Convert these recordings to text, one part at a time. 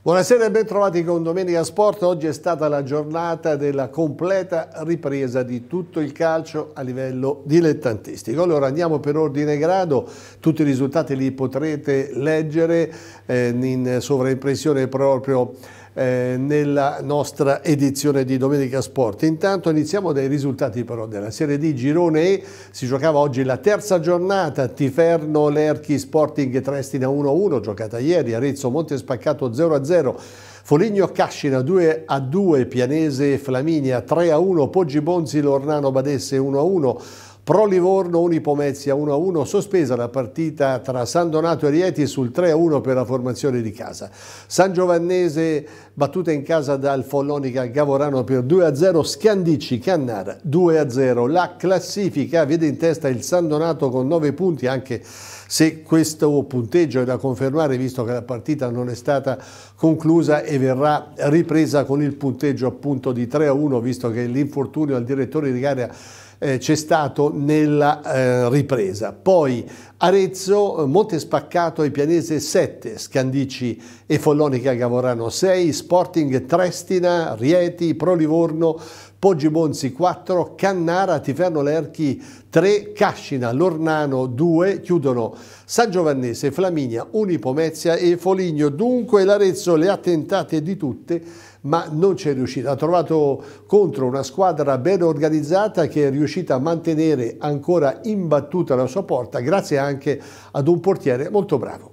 Buonasera e ben trovati con Domenica Sport. Oggi è stata la giornata della completa ripresa di tutto il calcio a livello dilettantistico. Allora andiamo per ordine e grado, tutti i risultati li potrete leggere in sovraimpressione proprio nella nostra edizione di Domenica Sport. Intanto iniziamo dai risultati però della Serie D Girone E. Si giocava oggi la terza giornata, Tiferno Lerchi Sporting Triestina 1-1, giocata ieri, Arezzo Montespaccato 0-0, Foligno Cascina 2-2, Pianese Flaminia 3-1, Poggi Bonzi Lornano Badesse 1-1, Pro Livorno Unipomezia 1-1, sospesa la partita tra San Donato e Rieti sul 3-1 per la formazione di casa. San Giovannese battuta in casa dal Follonica Gavorano per 2-0, Scandici Cannara 2-0. La classifica vede in testa il San Donato con 9 punti, anche se questo punteggio è da confermare visto che la partita non è stata conclusa e verrà ripresa con il punteggio appunto di 3-1, visto che l'infortunio al direttore di gara c'è stato nella ripresa. Poi Arezzo, Montespaccato e Pianese 7, Scandici e Follonica Gavorano 6, Sporting Triestina, Rieti, Pro Livorno, Poggi Bonzi 4, Cannara, Tiferno Lerchi 3, Cascina, Lornano 2, chiudono San Giovannese, Flaminia, Unipomezia e Foligno. Dunque l'Arezzo le ha tentate di tutte, ma non c'è riuscita. Ha trovato contro una squadra ben organizzata che è riuscita a mantenere ancora imbattuta la sua porta, grazie anche ad un portiere molto bravo.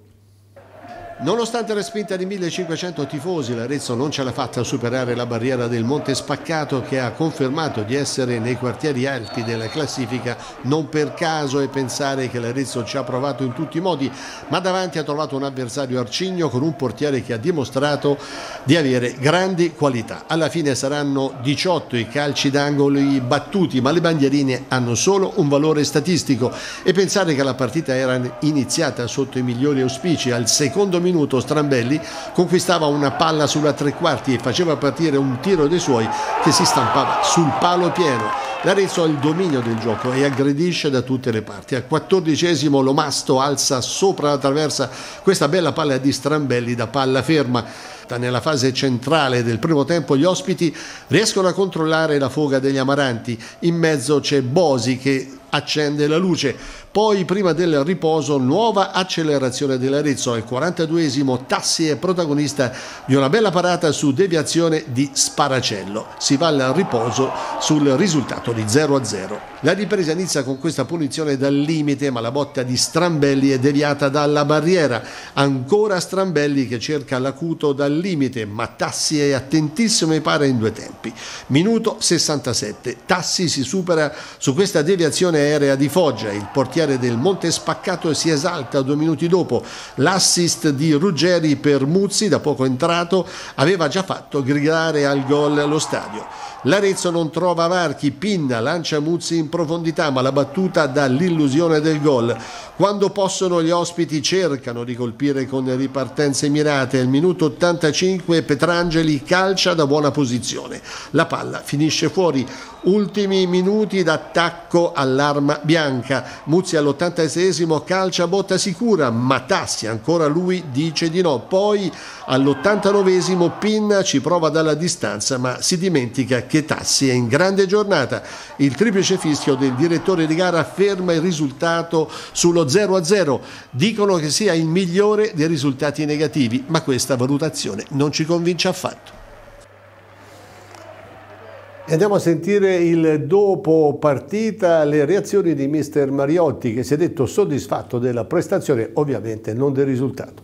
Nonostante la spinta di 1500 tifosi, l'Arezzo non ce l'ha fatta a superare la barriera del Montespaccato, che ha confermato di essere nei quartieri alti della classifica non per caso, e pensare che l'Arezzo ci ha provato in tutti i modi, ma davanti ha trovato un avversario arcigno con un portiere che ha dimostrato di avere grandi qualità. Alla fine saranno 18 i calci d'angolo battuti, ma le bandierine hanno solo un valore statistico, e pensare che la partita era iniziata sotto i migliori auspici. Al secondo minuto Strambelli conquistava una palla sulla tre quarti e faceva partire un tiro dei suoi che si stampava sul palo pieno. L'Arezzo ha il dominio del gioco e aggredisce da tutte le parti. Al 14esimo Lomasto alza sopra la traversa questa bella palla di Strambelli da palla ferma. Nella fase centrale del primo tempo gli ospiti riescono a controllare la foga degli Amaranti. In mezzo c'è Bosi che accende la luce. Poi, prima del riposo, nuova accelerazione dell'Arezzo. Al 42esimo Tassi è protagonista di una bella parata su deviazione di Sparacello. Si va al riposo sul risultato di 0-0. La ripresa inizia con questa punizione dal limite, ma la botta di Strambelli è deviata dalla barriera. Ancora Strambelli che cerca l'acuto dal limite, ma Tassi è attentissimo e para in due tempi. Minuto 67. Tassi si supera su questa deviazione aerea di Foggia. Il portiere del Montespaccato si esalta 2 minuti dopo. L'assist di Ruggeri per Muzzi, da poco entrato, aveva già fatto gridare al gol lo stadio. L'Arezzo non trova varchi, Pinna lancia Muzzi in profondità, ma la battuta dà l'illusione del gol. Quando possono gli ospiti cercano di colpire con ripartenze mirate. Al minuto 85 Petrangeli calcia da buona posizione. La palla finisce fuori. Ultimi minuti d'attacco all'arma bianca. Muzzi all'86esimo calcia botta sicura, ma Tassi, ancora lui, dice di no. Poi all'89esimo Pinna ci prova dalla distanza, ma si dimentica che Tassi è in grande giornata. Il triplice fischio del direttore di gara ferma il risultato sullo 0-0. Dicono che sia il migliore dei risultati negativi, ma questa valutazione non ci convince affatto. E andiamo a sentire il dopo partita, le reazioni di mister Mariotti, che si è detto soddisfatto della prestazione, ovviamente non del risultato.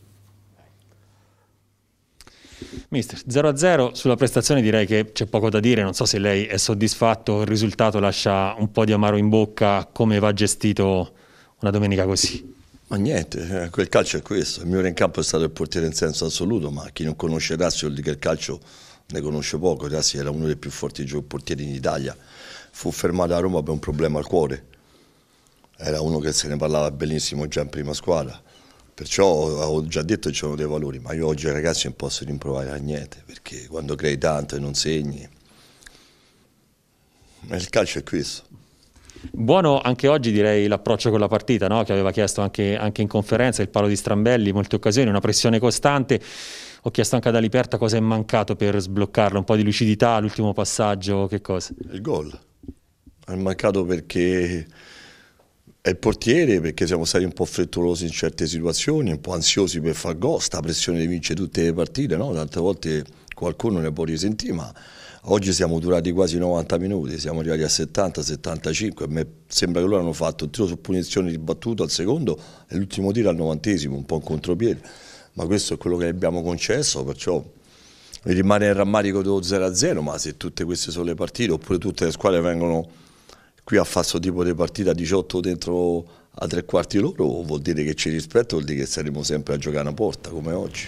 Mister, 0-0 sulla prestazione direi che c'è poco da dire, non so se lei è soddisfatto, il risultato lascia un po' di amaro in bocca. Come va gestito una domenica così? Ma niente, quel calcio è questo, il migliore in campo è stato il portiere in senso assoluto, ma chi non conosce Tassi vuol dire che il calcio ne conosce poco. Tassi era uno dei più forti portieri in Italia, fu fermato a Roma per un problema al cuore, era uno che se ne parlava benissimo già in prima squadra, perciò avevo già detto che c'erano dei valori, ma io oggi ai ragazzi non posso rimprovare a niente, perché quando crei tanto e non segni, il calcio è questo. Buono anche oggi direi l'approccio con la partita, no? Che aveva chiesto anche in conferenza, il palo di Strambelli, molte occasioni, una pressione costante. Ho chiesto anche ad Aliperta cosa è mancato per sbloccarlo, un po' di lucidità, l'ultimo passaggio, che cosa? Il gol. È mancato perché è il portiere, perché siamo stati un po' frettolosi in certe situazioni, un po' ansiosi per far gol, sta pressione di vincere tutte le partite, no? Tante volte qualcuno ne può risentire, ma oggi siamo durati quasi 90 minuti, siamo arrivati a 70-75, a me sembra che loro hanno fatto un tiro su punizione ribattuto al secondo e l'ultimo tiro al 90esimo, un po' in contropiede, ma questo è quello che abbiamo concesso, perciò rimane il rammarico dello 0-0, ma se tutte queste sono le partite, oppure tutte le squadre vengono qui a fare questo tipo di partita 18 dentro a 3/4 loro, vuol dire che ci rispetto, vuol dire che saremo sempre a giocare a porta come oggi.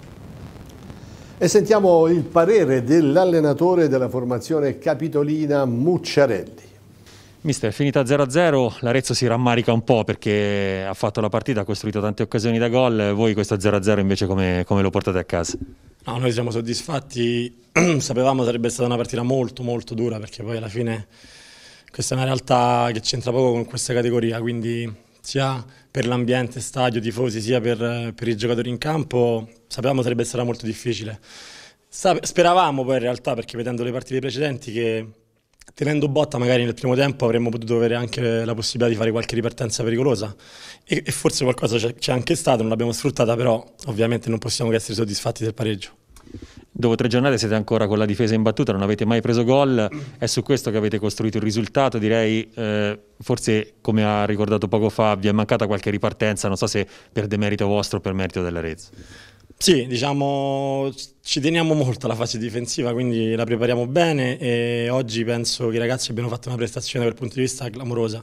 E sentiamo il parere dell'allenatore della formazione capitolina Mucciarelli. Mister, è finita 0-0, l'Arezzo si rammarica un po' perché ha fatto la partita, ha costruito tante occasioni da gol, voi questo 0-0 invece come lo portate a casa? No, noi siamo soddisfatti, sapevamo sarebbe stata una partita molto molto dura perché poi alla fine questa è una realtà che c'entra poco con questa categoria, quindi sia per l'ambiente, stadio, tifosi, sia per i giocatori in campo sapevamo sarebbe stata molto difficile. Speravamo poi in realtà, perché vedendo le partite precedenti, che tenendo botta magari nel primo tempo avremmo potuto avere anche la possibilità di fare qualche ripartenza pericolosa e forse qualcosa c'è anche stato, non l'abbiamo sfruttata, però ovviamente non possiamo che essere soddisfatti del pareggio. Dopo 3 giornate siete ancora con la difesa imbattuta, non avete mai preso gol, è su questo che avete costruito il risultato, direi forse come ha ricordato poco fa vi è mancata qualche ripartenza, non so se per demerito vostro o per merito dell'Arezzo. Sì, diciamo ci teniamo molto alla fase difensiva, quindi la prepariamo bene e oggi penso che i ragazzi abbiano fatto una prestazione dal punto di vista clamorosa,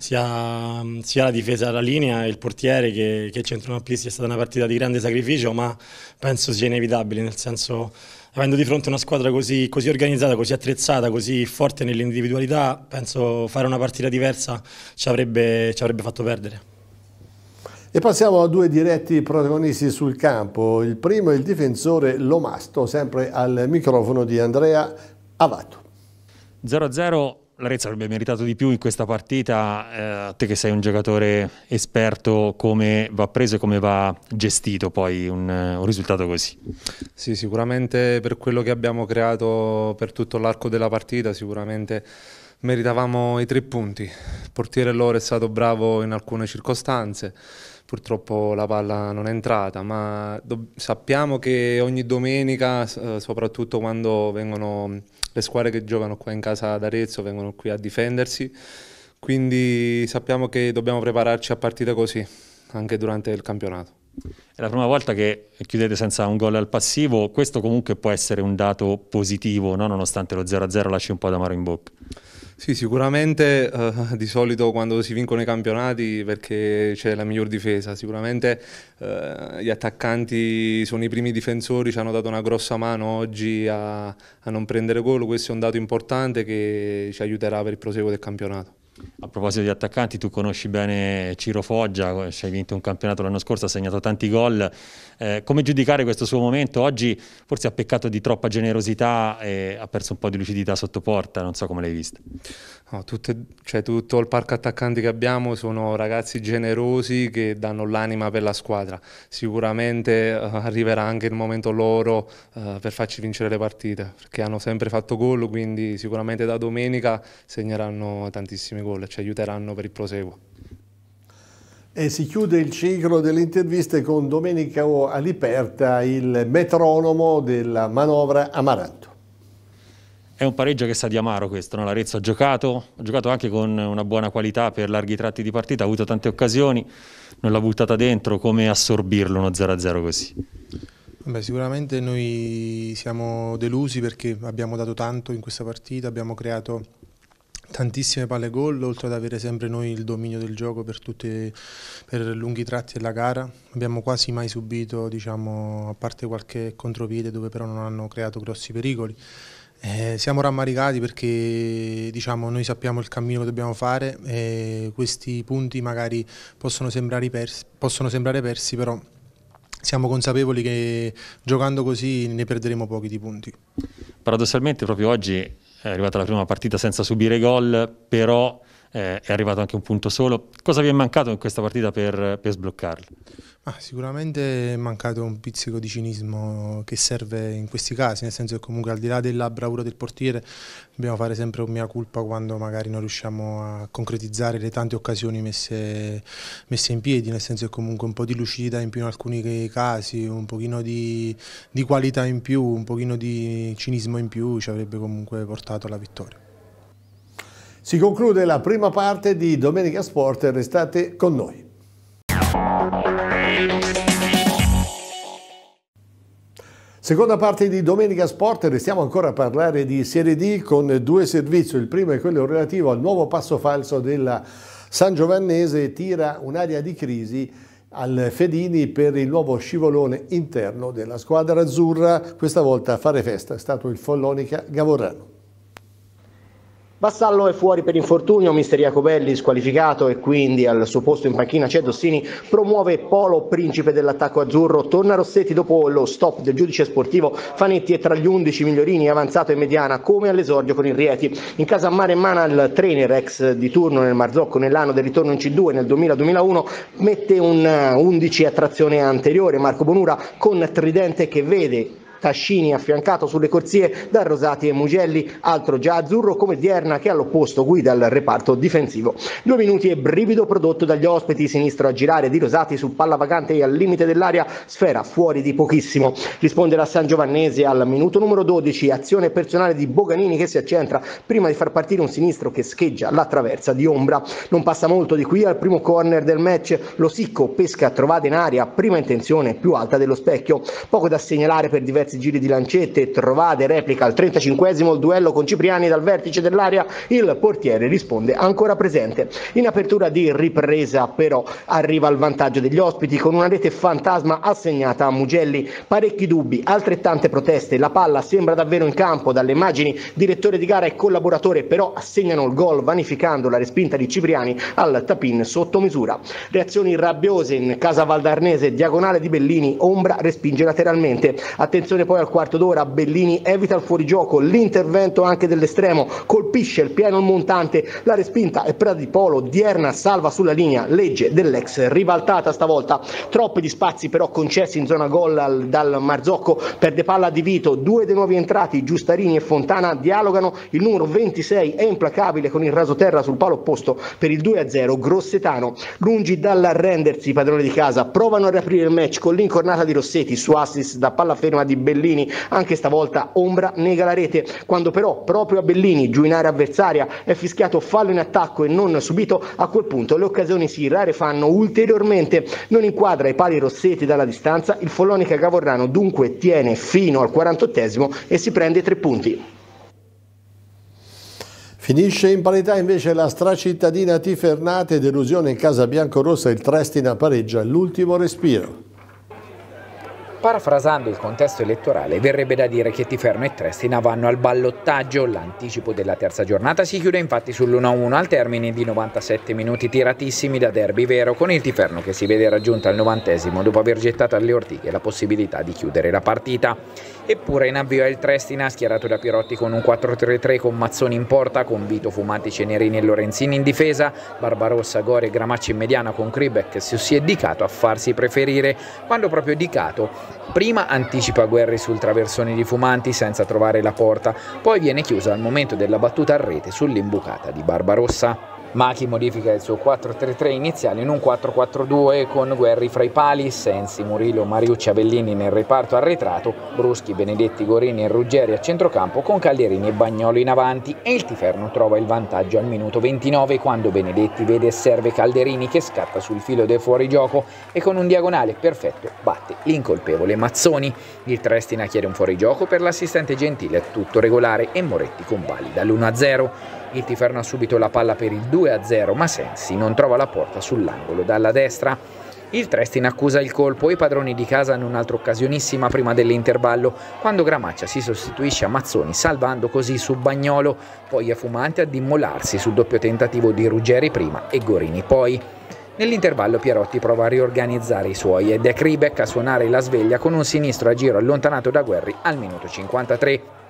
sia la difesa della linea e il portiere che il centrocampista. È stata una partita di grande sacrificio, ma penso sia inevitabile, nel senso, avendo di fronte una squadra così organizzata, così attrezzata, così forte nell'individualità, penso fare una partita diversa ci avrebbe fatto perdere. E passiamo a due diretti protagonisti sul campo. Il primo è il difensore Lomasto, sempre al microfono di Andrea Avato. 0-0, l'Arezzo avrebbe meritato di più in questa partita. Te che sei un giocatore esperto, come va preso e come va gestito poi un risultato così? Sì, sicuramente per quello che abbiamo creato per tutto l'arco della partita, sicuramente meritavamo i 3 punti. Il portiere loro è stato bravo in alcune circostanze. Purtroppo la palla non è entrata, ma sappiamo che ogni domenica, soprattutto quando vengono le squadre che giocano qua in casa ad Arezzo, vengono qui a difendersi, quindi sappiamo che dobbiamo prepararci a partite così, anche durante il campionato. È la prima volta che chiudete senza un gol al passivo, questo comunque può essere un dato positivo, no? Nonostante lo 0-0 lasci un po' d'amaro in bocca. Sì, sicuramente di solito quando si vincono i campionati perché c'è la miglior difesa, sicuramente gli attaccanti sono i primi difensori, ci hanno dato una grossa mano oggi a non prendere gol, questo è un dato importante che ci aiuterà per il proseguo del campionato. A proposito di attaccanti, tu conosci bene Ciro Foggia, ci hai vinto un campionato l'anno scorso, ha segnato tanti gol. Come giudicare questo suo momento? Oggi forse ha peccato di troppa generosità e ha perso un po' di lucidità sotto porta, non so come l'hai vista. No, tutto il parco attaccanti che abbiamo sono ragazzi generosi che danno l'anima per la squadra. Sicuramente arriverà anche il momento loro per farci vincere le partite, perché hanno sempre fatto gol, quindi sicuramente da domenica segneranno tantissimi gol e ci aiuteranno per il proseguo. E si chiude il ciclo delle interviste con Domenico Aliperta, il metronomo della manovra Amaranto. È un pareggio che sa di amaro questo, no? L'Arezzo ha giocato anche con una buona qualità per larghi tratti di partita, ha avuto tante occasioni, non l'ha buttata dentro, come assorbirlo uno 0-0 così? Beh, sicuramente noi siamo delusi perché abbiamo dato tanto in questa partita, abbiamo creato tantissime palle gol, oltre ad avere sempre noi il dominio del gioco per lunghi tratti della gara. Abbiamo quasi mai subito, diciamo, a parte qualche contropiede dove però non hanno creato grossi pericoli. Siamo rammaricati perché, diciamo, noi sappiamo il cammino che dobbiamo fare e questi punti magari possono sembrare persi, però siamo consapevoli che giocando così ne perderemo pochi di punti. Paradossalmente proprio oggi è arrivata la prima partita senza subire gol, però è arrivato anche un punto solo. Cosa vi è mancato in questa partita per sbloccarlo? Sicuramente è mancato un pizzico di cinismo che serve in questi casi, nel senso che comunque al di là della bravura del portiere dobbiamo fare sempre un mea culpa quando magari non riusciamo a concretizzare le tante occasioni messe in piedi, nel senso che comunque un po' di lucidità in più in alcuni casi, un pochino di qualità in più, un pochino di cinismo in più ci avrebbe comunque portato alla vittoria. Si conclude la prima parte di Domenica Sport, restate con noi. Seconda parte di Domenica Sport, restiamo ancora a parlare di Serie D con due servizi. Il primo è quello relativo al nuovo passo falso della Sangiovannese, tira un'area di crisi al Fedini per il nuovo scivolone interno della squadra azzurra. Questa volta a fare festa è stato il Follonica Gavorrano. Vassallo è fuori per infortunio, mister Jacobelli squalificato e quindi al suo posto in panchina c'è Dossini. Promuove Polo, principe dell'attacco azzurro. Torna Rossetti dopo lo stop del giudice sportivo. Fanetti è tra gli 11 migliorini, avanzato e mediana come all'esordio con il Rieti. In casa mare in mano il trainer ex di turno nel Marzocco nell'anno del ritorno in C2 nel 2000-2001 mette un 11 a trazione anteriore. Marco Bonura con tridente che vede Tascini affiancato sulle corsie da Rosati e Mugelli, altro già azzurro come Dierna che all'opposto guida il reparto difensivo. 2 minuti e brivido prodotto dagli ospiti, sinistro a girare di Rosati su palla vacante e al limite dell'area, sfera fuori di pochissimo. Risponde la Sangiovannese al minuto numero 12, azione personale di Boganini che si accentra prima di far partire un sinistro che scheggia la traversa di ombra. Non passa molto di qui al primo corner del match, lo Sicco pesca trovata in aria, prima intenzione più alta dello specchio. Poco da segnalare per diversi giri di lancette, Trovade replica al 35esimo il duello con Cipriani dal vertice dell'area, il portiere risponde ancora presente. In apertura di ripresa però arriva il vantaggio degli ospiti con una rete fantasma assegnata a Mugelli. Parecchi dubbi, altrettante proteste, la palla sembra davvero in campo, dalle immagini direttore di gara e collaboratore però assegnano il gol vanificando la respinta di Cipriani al tapin sotto misura. Reazioni rabbiose in casa valdarnese, diagonale di Bellini, ombra respinge lateralmente. Attenzione poi al quarto d'ora, Bellini evita il fuorigioco, l'intervento anche dell'estremo, colpisce il piano il montante, la respinta è per di Polo, Dierna salva sulla linea, legge dell'ex ribaltata stavolta. Troppi gli spazi però concessi in zona gol dal Marzocco, perde palla di Vito, 2 dei nuovi entrati, Giustarini e Fontana dialogano, il numero 26 è implacabile con il rasoterra sul palo opposto per il 2-0 grossetano. Lungi dall'arrendersi i padroni di casa, provano a riaprire il match con l'incornata di Rossetti su assist da palla ferma di Bellini, anche stavolta ombra nega la rete, quando però proprio a Bellini giù in area avversaria è fischiato fallo in attacco e non subito, a quel punto le occasioni si rarefanno ulteriormente. Non inquadra i pali Rossetti dalla distanza, il Follonica Gavorrano dunque tiene fino al 48esimo e si prende 3 punti. Finisce in parità invece la stracittadina Tifernate, delusione in casa biancorossa, il Trestina pareggia l'ultimo respiro. Parafrasando il contesto elettorale, verrebbe da dire che Tiferno e Trestina vanno al ballottaggio. L'anticipo della terza giornata si chiude infatti sull'1-1 al termine di 97 minuti tiratissimi da derby vero, con il Tiferno che si vede raggiunta al 90esimo dopo aver gettato alle ortiche la possibilità di chiudere la partita. Eppure in avvio è il Trestina, schierato da Pirotti con un 4-3-3 con Mazzoni in porta, con Vito, Fumati, Cenerini e Lorenzini in difesa, Barbarossa, Gori e Gramacci in mediana con Kribek che si è dedicato a farsi preferire, quando proprio Dicato prima anticipa Guerri sul traversone di Fumanti senza trovare la porta, poi viene chiusa al momento della battuta a rete sull'imbucata di Barbarossa. Machi modifica il suo 4-3-3 iniziale in un 4-4-2 con Guerri fra i pali, Sensi, Murillo, Mariucci, Avellini nel reparto arretrato, Bruschi, Benedetti, Gorini e Ruggeri a centrocampo con Calderini e Bagnolo in avanti, e il Tiferno trova il vantaggio al minuto 29 quando Benedetti vede e serve Calderini che scatta sul filo del fuorigioco e con un diagonale perfetto batte l'incolpevole Mazzoni. Il Trestina chiede un fuorigioco per l'assistente Gentile, tutto regolare, e Moretti convalida l'1-0. Il Tiferno ha subito la palla per il 2-0 ma Sensi non trova la porta sull'angolo dalla destra. Il Trestina accusa il colpo e i padroni di casa hanno un'altra occasionissima prima dell'intervallo quando Gramaccia si sostituisce a Mazzoni salvando così su Bagnolo, poi è Fumante ad immolarsi sul doppio tentativo di Ruggeri prima e Gorini poi. Nell'intervallo Pierotti prova a riorganizzare i suoi ed è Kribek a suonare la sveglia con un sinistro a giro allontanato da Guerri al minuto 53.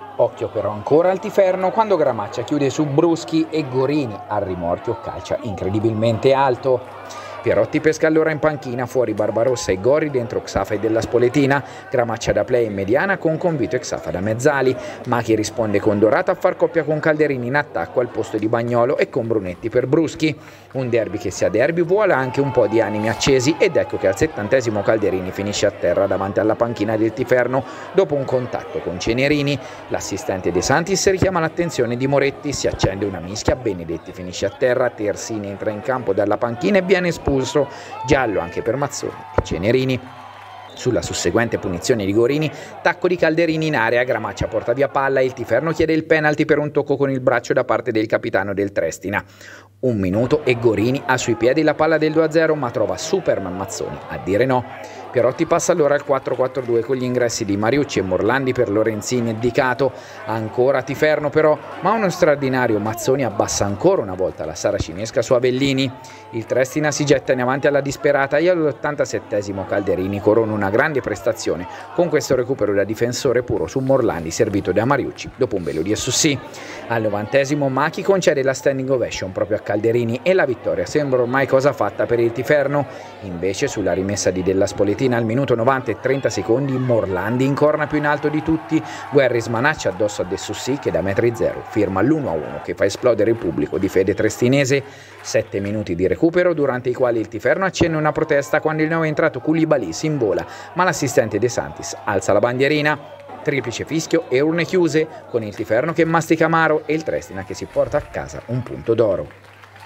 Occhio però ancora al Tiferno quando Gramaccia chiude su Bruschi e Gorini al rimorchio calcia incredibilmente alto. Pierotti pesca allora in panchina, fuori Barbarossa e Gori, dentro Xafa e della Spoletina, Gramaccia da play in mediana con Convito e Xafa da mezzali. Machi risponde con Dorata a far coppia con Calderini in attacco al posto di Bagnolo e con Brunetti per Bruschi. Un derby che sia derby vuole anche un po' di animi accesi ed ecco che al 70° Calderini finisce a terra davanti alla panchina del Tiferno dopo un contatto con Cenerini. L'assistente De Santis richiama l'attenzione di Moretti, si accende una mischia, Benedetti finisce a terra, Tersini entra in campo dalla panchina e viene espulso. Giallo anche per Mazzoni e Cenerini. Sulla susseguente punizione di Gorini, tacco di Calderini in area, Gramaccia porta via palla e il Tiferno chiede il penalty per un tocco con il braccio da parte del capitano del Trestina. 1 minuto e Gorini ha sui piedi la palla del 2-0 ma trova Superman Mazzoni a dire no. Pierotti passa allora al 4-4-2 con gli ingressi di Mariucci e Morlandi per Lorenzini e Dicato. Ancora Tiferno però, ma uno straordinario Mazzoni abbassa ancora una volta la saracinesca su Avellini. Il Trestina si getta in avanti alla disperata e all'87° Calderini corona una grande prestazione con questo recupero da difensore puro su Morlandi servito da Mariucci dopo un velo di SUC. Al 90° Machi concede la standing ovation proprio a Calderini e la vittoria sembra ormai cosa fatta per il Tiferno. Invece sulla rimessa di Della Spoletina al minuto 90 e 30 secondi Morlandi incorna più in alto di tutti, Guerri smanaccia addosso a De Sussi che da metri zero firma l'1-1 che fa esplodere il pubblico di fede trestinese. 7 minuti di recupero durante i quali il Tiferno accenna una protesta quando il nuovo entrato Koulibaly si invola, ma l'assistente De Santis alza la bandierina. Triplice fischio e urne chiuse con il Tiferno che mastica amaro e il Trestina che si porta a casa un punto d'oro.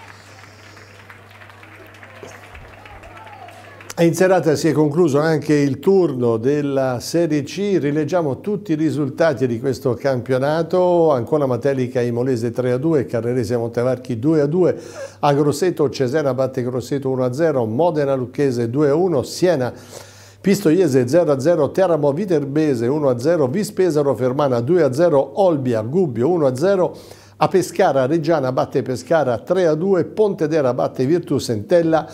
In serata si è concluso anche il turno della Serie C, rileggiamo tutti i risultati di questo campionato: Ancona Matelica Imolese 3-2, Carrarese Montevarchi 2-2, Agrosseto Cesena batte Grosseto 1-0, Modena Lucchese 2-1, Siena Pistoiese 0-0, Teramo Viterbese 1-0, Vispesaro Fermana 2-0, Olbia Gubbio 1-0, a Pescara Reggiana batte Pescara 3-2, Pontedera batte Virtus Entella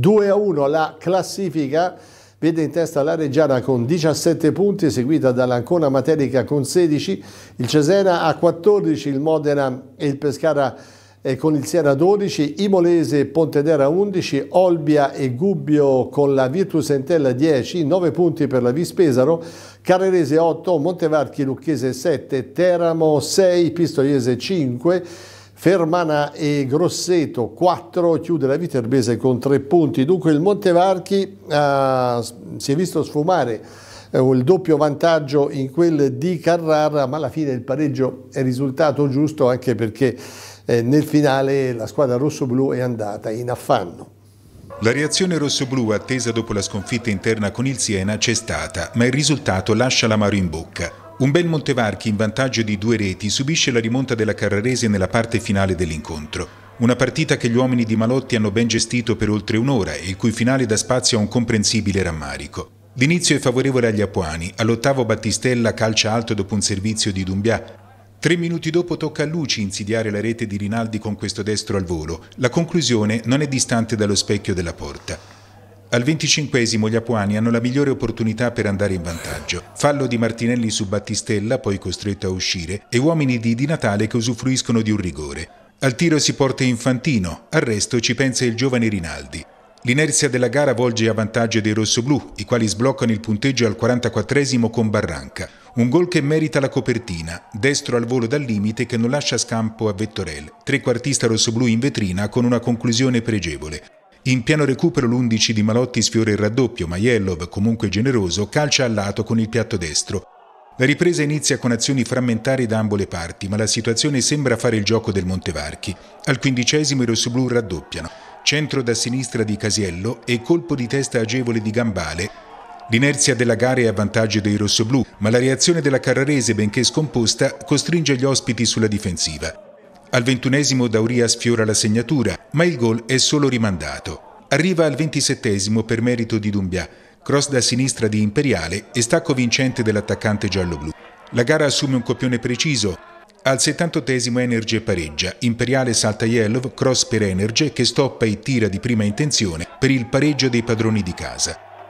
2-1. La classifica vede in testa la Reggiana con 17 punti, seguita dall'Ancona Matelica con 16, il Cesena a 14, il Modena e il Pescara con il Siena 12, Imolese e Pontedera 11, Olbia e Gubbio con la Virtus Entella 10, 9 punti per la Vispesaro, Carrarese 8, Montevarchi Lucchese 7, Teramo 6, Pistoiese 5, Fermana e Grosseto 4, chiude la Viterbese con 3 punti. Dunque il Montevarchi si è visto sfumare il doppio vantaggio in quel di Carrara, ma alla fine il pareggio è risultato giusto anche perché nel finale la squadra rossoblù è andata in affanno. La reazione rossoblù attesa dopo la sconfitta interna con il Siena c'è stata, ma il risultato lascia l'amaro in bocca. Un bel Montevarchi in vantaggio di 2 reti subisce la rimonta della Carrarese nella parte finale dell'incontro. Una partita che gli uomini di Malotti hanno ben gestito per oltre un'ora e il cui finale dà spazio a un comprensibile rammarico. L'inizio è favorevole agli apuani, all'8° Battistella calcia alto dopo un servizio di Dumbià. 3 minuti dopo tocca a Luci insidiare la rete di Rinaldi con questo destro al volo. La conclusione non è distante dallo specchio della porta. Al 25° gli apuani hanno la migliore opportunità per andare in vantaggio. Fallo di Martinelli su Battistella, poi costretto a uscire, e uomini di Di Natale che usufruiscono di un rigore. Al tiro si porta Infantino, al resto ci pensa il giovane Rinaldi. L'inerzia della gara volge a vantaggio dei rossoblù, i quali sbloccano il punteggio al 44° con Barranca. Un gol che merita la copertina, destro al volo dal limite che non lascia scampo a Vettorel, trequartista rossoblù in vetrina con una conclusione pregevole. In piano recupero l'11 di Malotti sfiora il raddoppio, ma Yellov, comunque generoso, calcia al lato con il piatto destro. La ripresa inizia con azioni frammentarie da ambo le parti, ma la situazione sembra fare il gioco del Montevarchi. Al 15° i rossoblù raddoppiano. Centro da sinistra di Casiello e colpo di testa agevole di Gambale. L'inerzia della gara è a vantaggio dei rossoblù, ma la reazione della Carrarese, benché scomposta, costringe gli ospiti sulla difensiva. Al 21° Dauria sfiora la segnatura, ma il gol è solo rimandato. Arriva al 27° per merito di Dumbià, cross da sinistra di Imperiale e stacco vincente dell'attaccante gialloblu. La gara assume un copione preciso. Al 78° Energe pareggia, Imperiale salta Yellov, cross per Energe che stoppa e tira di prima intenzione per il pareggio dei padroni di casa.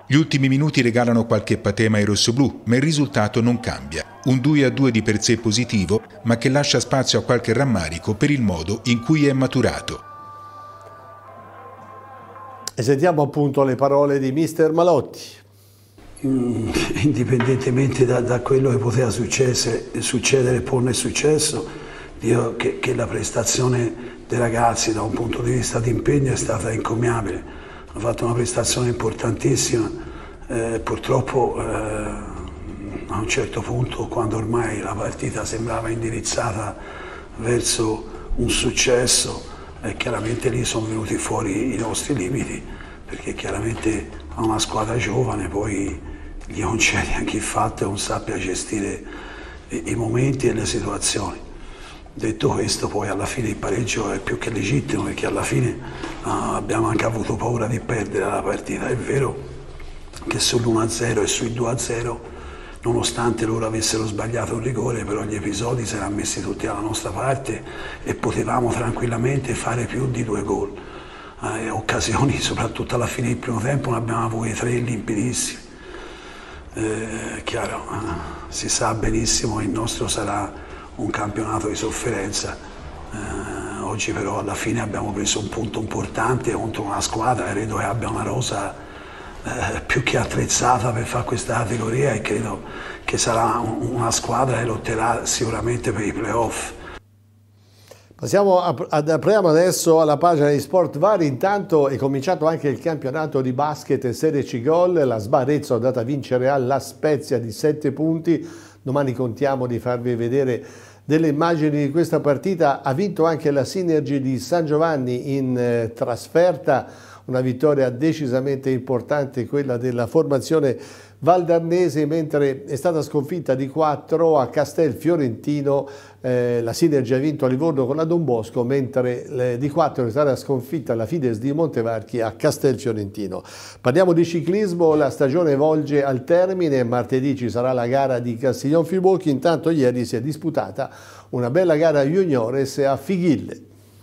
Gli ultimi minuti regalano qualche patema ai rossoblù, ma il risultato non cambia. Un 2-2 di per sé positivo, ma che lascia spazio a qualche rammarico per il modo in cui è maturato. E sentiamo appunto le parole di mister Malotti. Indipendentemente da quello che poteva succedere, poi non è successo, dico che la prestazione dei ragazzi da un punto di vista di impegno è stata incommiabile. Hanno fatto una prestazione importantissima, purtroppo a un certo punto, quando ormai la partita sembrava indirizzata verso un successo, chiaramente lì sono venuti fuori i nostri limiti, perché chiaramente a una squadra giovane poi gli concedi anche il fatto che non sappia gestire i momenti e le situazioni. Detto questo, poi alla fine il pareggio è più che legittimo, perché alla fine abbiamo anche avuto paura di perdere la partita. È vero che sull'1-0 e sui 2-0, nonostante loro avessero sbagliato un rigore, però gli episodi si erano messi tutti dalla nostra parte e potevamo tranquillamente fare più di 2 gol. Occasioni, soprattutto alla fine del primo tempo, ne abbiamo avute 3 limpidissime. Chiaro, si sa benissimo che il nostro sarà un campionato di sofferenza. Oggi però alla fine abbiamo preso un punto importante contro una squadra, credo che abbia una rosa più che attrezzata per fare questa categoria, e credo che sarà una squadra che lotterà sicuramente per i playoff. Apriamo adesso alla pagina di Sport Vari. Intanto è cominciato anche il campionato di basket Serie C Gol. La SBA Arezzo è andata a vincere alla Spezia di 7 punti. Domani contiamo di farvi vedere delle immagini di questa partita. Ha vinto anche la Synergy di San Giovanni in trasferta, una vittoria decisamente importante, quella della formazione valdarnese, mentre è stata sconfitta di 4 a Castel Fiorentino. La Synergy ha vinto a Livorno con la Don Bosco, mentre di 4 è stata sconfitta la Fides di Montevarchi a Castel Fiorentino. Parliamo di ciclismo, la stagione volge al termine, martedì ci sarà la gara di Castiglion Fiborchi. Intanto ieri si è disputata una bella gara juniores a Fighille.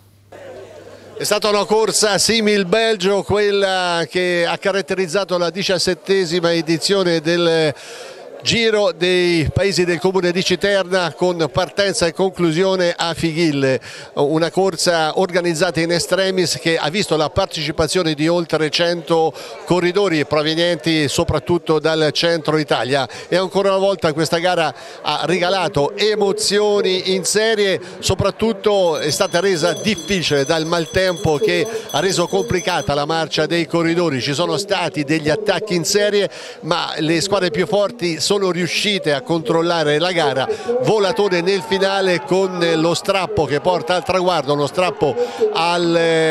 È stata una corsa simil Belgio, quella che ha caratterizzato la 17ª edizione del Giro dei Paesi del Comune di Citerna, con partenza e conclusione a Fighille, una corsa organizzata in extremis che ha visto la partecipazione di oltre 100 corridori provenienti soprattutto dal centro Italia, e ancora una volta questa gara ha regalato emozioni in serie. Soprattutto è stata resa difficile dal maltempo, che ha reso complicata la marcia dei corridori. Ci sono stati degli attacchi in serie, ma le squadre più forti sono riuscite a controllare la gara. Volatore nel finale con lo strappo che porta al traguardo, uno strappo al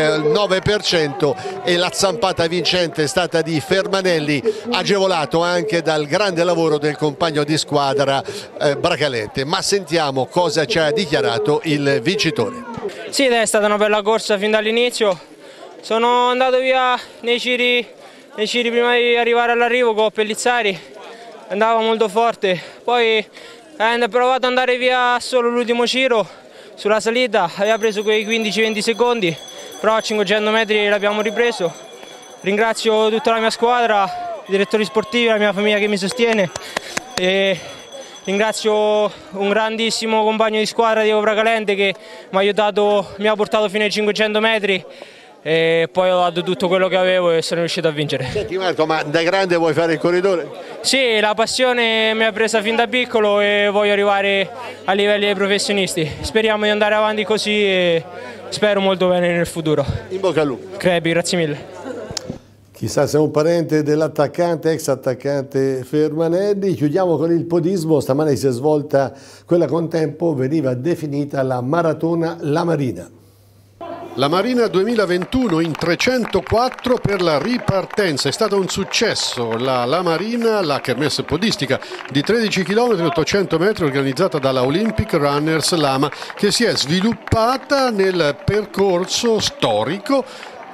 9%, e la zampata vincente è stata di Fermanelli, agevolato anche dal grande lavoro del compagno di squadra Bracalente. Ma sentiamo cosa ci ha dichiarato il vincitore. Sì, è stata una bella corsa fin dall'inizio. Sono andato via nei giri prima di arrivare all'arrivo con Pellizzari, andava molto forte, poi ho provato ad andare via solo l'ultimo giro sulla salita, aveva preso quei 15-20 secondi, però a 500 metri l'abbiamo ripreso. Ringrazio tutta la mia squadra, i direttori sportivi, la mia famiglia che mi sostiene, e ringrazio un grandissimo compagno di squadra, Diego Bracalente, che mi ha aiutato, mi ha portato fino ai 500 metri. E poi ho dato tutto quello che avevo e sono riuscito a vincere. Senti Marco, ma da grande vuoi fare il corridore? Sì, la passione mi ha presa fin da piccolo e voglio arrivare a livelli dei professionisti. Speriamo di andare avanti così e spero molto bene nel futuro. In bocca al lupo. Crepi, grazie mille. Chissà se è un parente dell'attaccante, ex attaccante Fermanelli. Chiudiamo con il podismo. Stamane si è svolta quella con tempo, veniva definita la Maratona La Marina. La Marina 2021 in 304 per la ripartenza, è stato un successo la Marina, la kermesse podistica di 13 km 800 metri organizzata dalla Olympic Runners Lama, che si è sviluppata nel percorso storico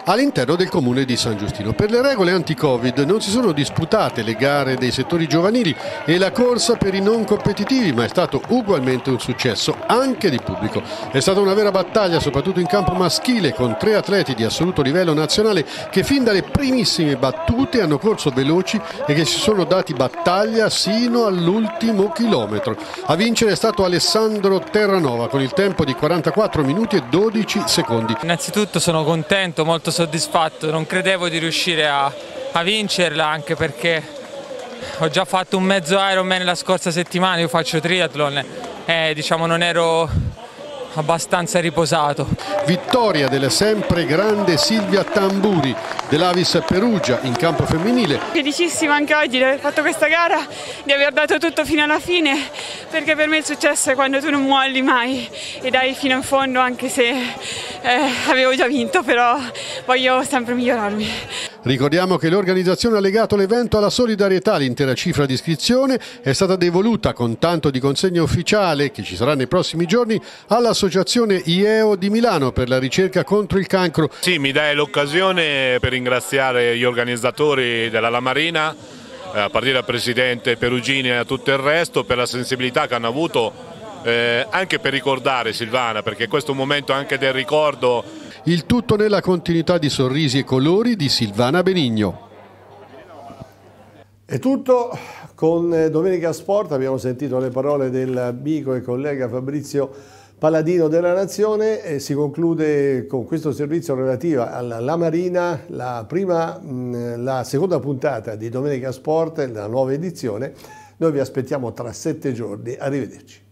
all'interno del comune di San Giustino. Per le regole anti-Covid non si sono disputate le gare dei settori giovanili e la corsa per i non competitivi, ma è stato ugualmente un successo anche di pubblico. È stata una vera battaglia, soprattutto in campo maschile, con 3 atleti di assoluto livello nazionale che fin dalle primissime battute hanno corso veloci e che si sono dati battaglia sino all'ultimo chilometro. A vincere è stato Alessandro Terranova con il tempo di 44 minuti e 12 secondi. Innanzitutto sono contento, molto soddisfatto, non credevo di riuscire a vincerla, anche perché ho già fatto un mezzo Ironman la scorsa settimana, io faccio triathlon e diciamo non ero abbastanza riposato. Vittoria della sempre grande Silvia Tamburi dell'Avis Perugia in campo femminile. Felicissima anche oggi di aver fatto questa gara, di aver dato tutto fino alla fine, perché per me il successo è quando tu non molli mai e dai fino in fondo, anche se avevo già vinto, però voglio sempre migliorarmi. Ricordiamo che l'organizzazione ha legato l'evento alla solidarietà. L'intera cifra di iscrizione è stata devoluta con tanto di consegna ufficiale, che ci sarà nei prossimi giorni, all'associazione IEO di Milano per la ricerca contro il cancro. Sì, mi dai l'occasione per ringraziare gli organizzatori della La Marina, a partire dal presidente Perugini e a tutto il resto, per la sensibilità che hanno avuto, anche per ricordare Silvana, perché questo è un momento anche del ricordo. Il tutto nella continuità di sorrisi e colori di Silvana Benigno. È tutto con Domenica Sport, abbiamo sentito le parole dell'amico e collega Fabrizio Paladino della Nazione e si conclude con questo servizio relativo alla La Marina, la seconda puntata di Domenica Sport, la nuova edizione. Noi vi aspettiamo tra 7 giorni, arrivederci.